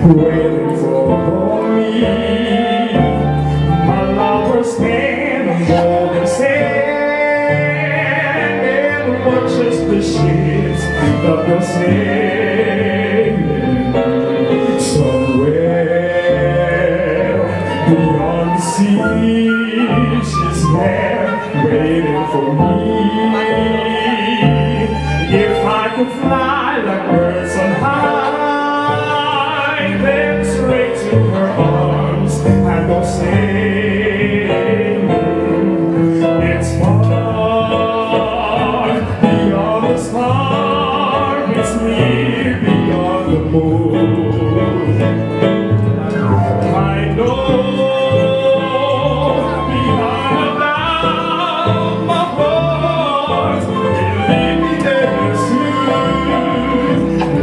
waiting for me. My lover stand on golden sand and watches the ships that go sailing somewhere beyond the sea. She's there waiting for me. If I could fly like birds on high, then straight to her arms I'd go sailing. It's far beyond the stars, it's near beyond the moon. I know behind my heart will lead me there soon.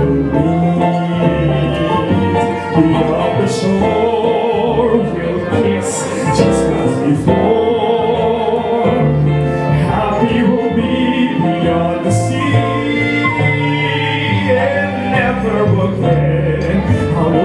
Beyond the shore, we'll kiss just as before. Happy we'll be beyond the sea, and never again I will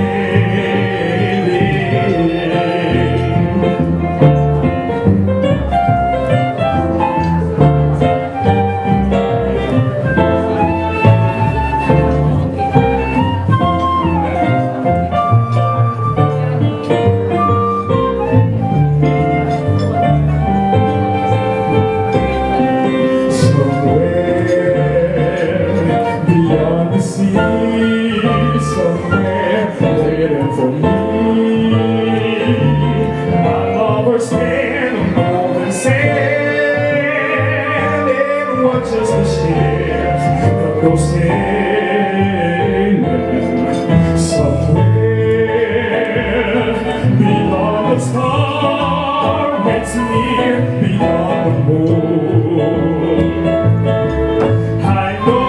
somewhere waiting for me. My lover stand on golden sand and watches the ships that go sailing somewhere beyond the stars. It's near beyond the moon. I know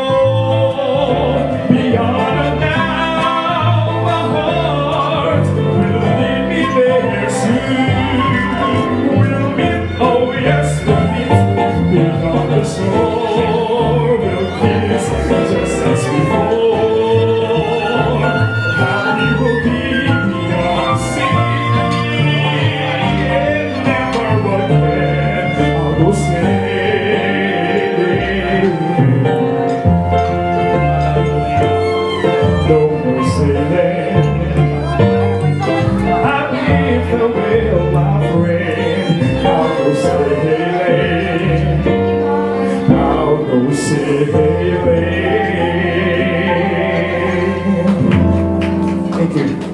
beyond now my heart will lead me there soon. We'll meet, oh yes, we'll meet beyond the shore. We'll kiss just as before. Happy we'll be beyond sea, and never again I will sailing. No more sailing. I bid farewell, my friend. I'll go sailing. I'll go sailing. Thank you.